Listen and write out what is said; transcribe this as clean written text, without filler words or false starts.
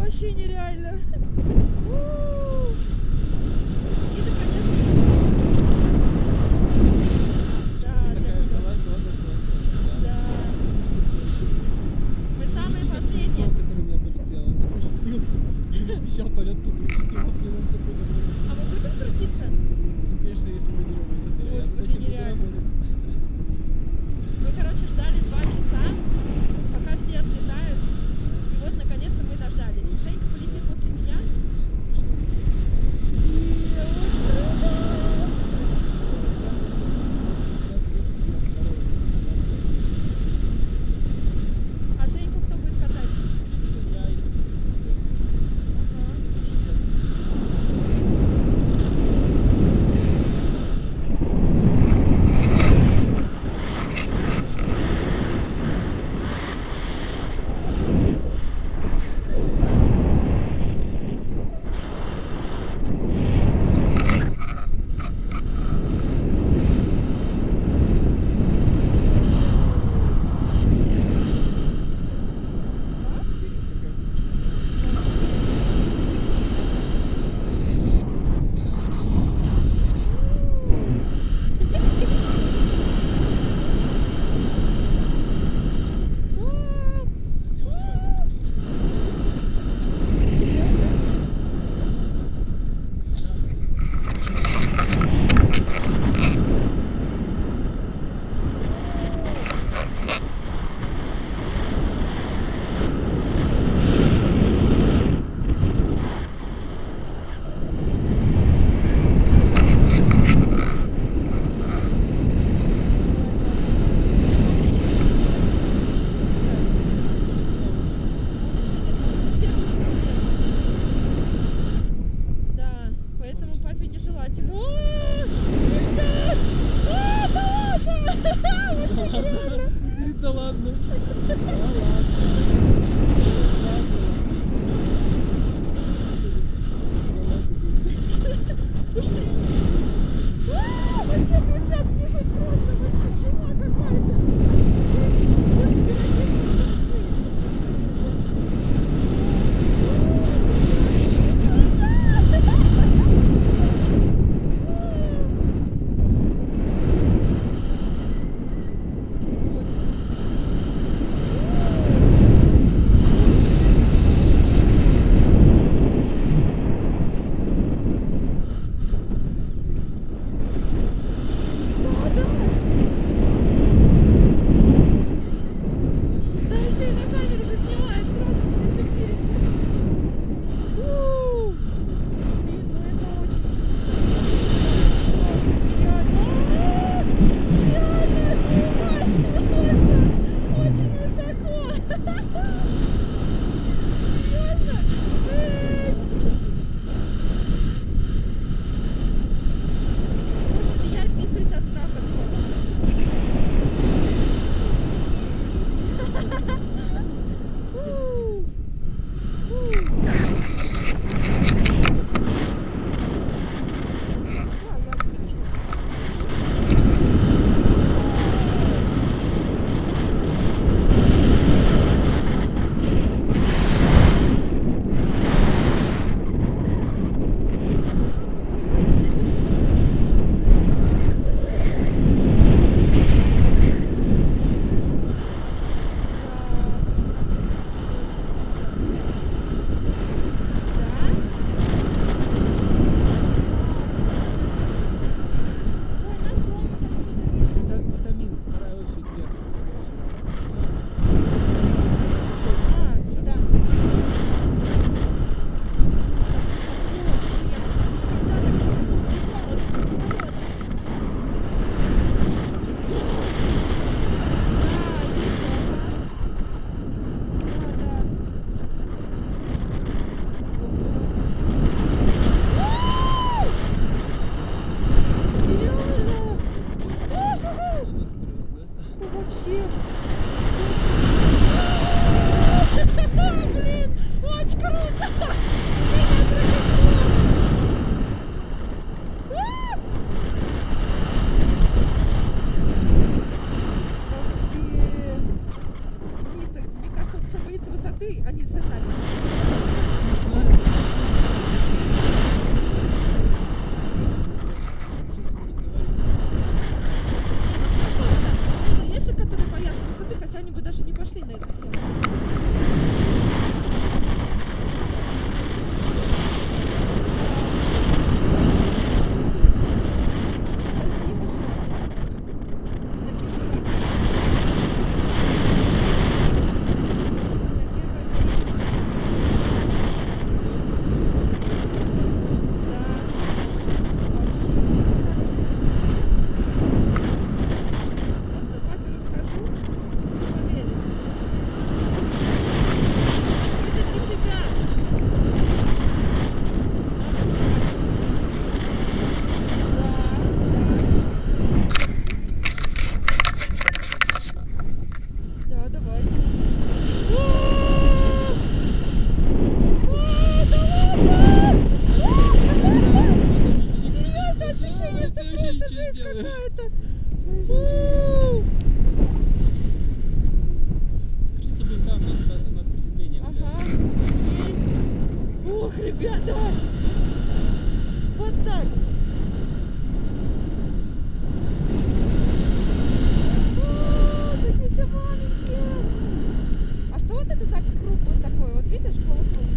вообще нереально. Виды, конечно, да, для кого? Да. Мы самые последние. Который меня полетел, он такой счастливый. Обещал полет покрутить его, блин, он такой довольный. А мы будем крутиться? Ну, конечно, если мы не высоты. Господи, нереально. Мы, короче, ждали 2 часа, пока все отлетают. И вот, наконец-то, мы дождались. Женька полетит после меня. И очень круто! А Женьку кто будет катать? Я из принципа Да ладно. Вообще крутяк, внизу просто вообще чума какая-то. Господи, я писаюсь от страха скоро. Вообще. Блин, очень круто. Вообще. Мне кажется, вот кто боится высоты, они сознательно. не пошли на эту тему. Спасибо, что с таким хорошим. Это моя первая поездка. Да, вообще. Просто папе расскажу, не поверит. Это для тебя. Да, давай. Серьезно, ощущение, что просто жизнь какая-то. Крутиться будем там, над приземлением. Ага. Ох, ребята! Вот так. Такие все маленькие. А что вот это за круг вот такой? Вот видишь, полукруг?